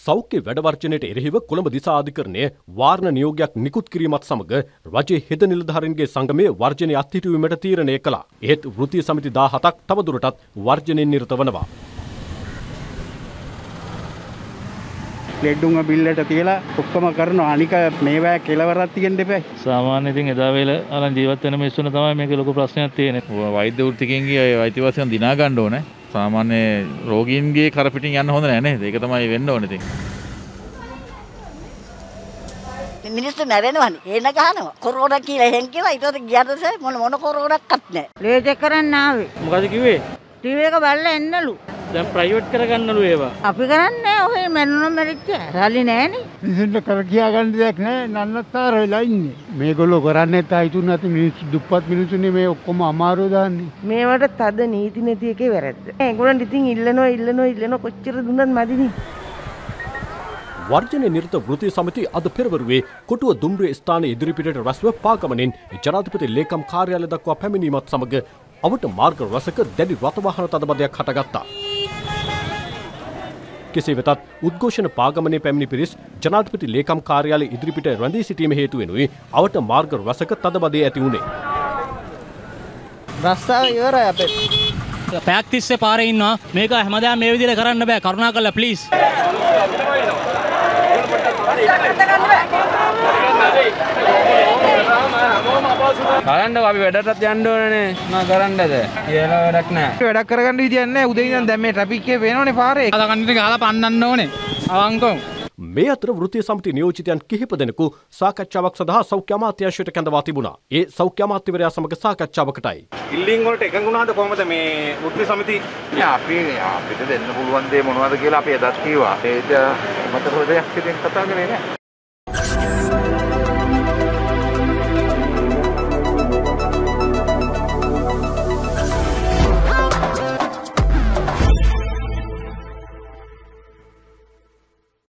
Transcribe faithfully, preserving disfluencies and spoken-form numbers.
සෞඛ්‍ය වැඩවර්ජනයට එරෙහිව කොළඹ දිසා අධිකරණය වාරණ නියෝගයක් නිකුත් කිරීමත් සමග රජයේ හෙද නිලධාරීන්ගේ සංගමයේ වර්ජනය අත්හිටුවීමට තීරණය කළා. එහෙත් වෘත්තීය සමිති දාහතක් තවදුරටත් වර්ජනයෙන් නිරත වනවා. ලෙඩුංග බිල්ලට තියලා ඔක්කොම කරනවා. අනික මේවා කෙලවරක් තියෙන්න එපා. සාමාන්‍ය ඉතින් එදා වේල අලන් ජීවත් වෙන මිනිස්සුන්ට තමයි මේක ලොකු ප්‍රශ්නයක් තියෙන්නේ. වෛද්‍ය වෘත්තිකයන්ගේ අයිතිවාසිකම් දිනා ගන්න ඕනේ. සාමාන්‍ය රෝගීන්ගේ කරපිටින් යන්න හොඳ නැහැ නේද? ඒක තමයි වෙන්න ඕනේ ඉතින්. මිනිස්සු මැරෙනවනේ. එන ගහනවා. කොරෝනා කියලා එහෙන් කියලා ඊට පස්සේ ගියද මොන මොන කොරෝනාක්වත් නැහැ. ලේ චෙක් කරන්න ආවේ. මොකද කිව්වේ? ටීවී එක බලලා එන්නලු. දැන් ප්‍රයිවට් කරගන්නලු ඒවා. අපි කරන්නේ ඔහේ මැරුණ මැරිච්ච. රැලි නැහනේ. මිනිස්සුන්ට කර කියා ගන්න දෙයක් නැහැ. නන්නත්තර වෙලා ඉන්නේ. මේගොල්ලෝ කරන්නේ නැත්නම් නැති මිනිස්සු දුප්පත් මිනිස්සුනේ මේ ඔක්කොම අමාරුව දාන්නේ. මේවට තද නීති නැති එකේ වැරද්ද. ඒගොල්ලන් ඉතින් ඉල්ලනවා ඉල්ලනවා ඉල්ලනවා කොච්චර දුන්නත් මදිනේ. වර්ජනයේ නිරත වෘත්තීය සමිති අද පෙරවරුවේ කොටුව දුම්රිය ස්ථානයේ ඉදිරිපිටට රැස්ව පාගමනින් ජනාධිපති ලේකම් කාර්යාලය දක්වා පැමිණීමත් සමග අවට මාර්ග රසක දැඩි රථවාහන තදබදයක් හටගත්තා. කෙසේ වෙතත් උද්ඝෝෂණ පාගමනේ පැමිණි පිරිස් ජනාධිපති ලේකම් කාර්යාලය ඉදිරිපිට රැඳී සිටීම හේතු වෙනුයි අවට මාර්ග රසක තදබදය ඇති වුණේ. රස්සාව ඉවරයි අපේ. පැයක් තිස්සේ පාරේ ඉන්නවා. මේක හැමදාම මේ විදිහට කරන්න බෑ. කරුණාකරලා ප්ලීස්. බලන්නකො අපි වැඩටත් යන්න ඕනනේ. මොනවා කරන්නද? කියලා වැඩක් නැහැ. වැඩක් කරගන්න විදියක් නැහැ. උදේ ඉඳන් දැන් මේ ට්‍රැෆික් එකේ වෙනවනේ පාරේ. අද කන්ටිට ගහලා පන්නන්න ඕනේ. අවංකව. මේ අතර වෘත්තීය සමිති නියෝජිතයන් කිහිප දෙනෙකු සාකච්ඡාවක් සඳහා සෞඛ්‍ය අමාත්‍යාංශයට කැඳවා තිබුණා. ඒ සෞඛ්‍ය අමාත්‍යවරයා සමග සාකච්ඡාවකටයි. ඉල්ලින් වලට එකඟ වුණාද කොහමද මේ වෘත්තීය සමිති? අපි අපිට දෙන්න පුළුවන් දේ මොනවද කියලා අපි එදත් කිව්වා. ඒක මත හොදයක් ඉතින් කතා කරේ නෑ.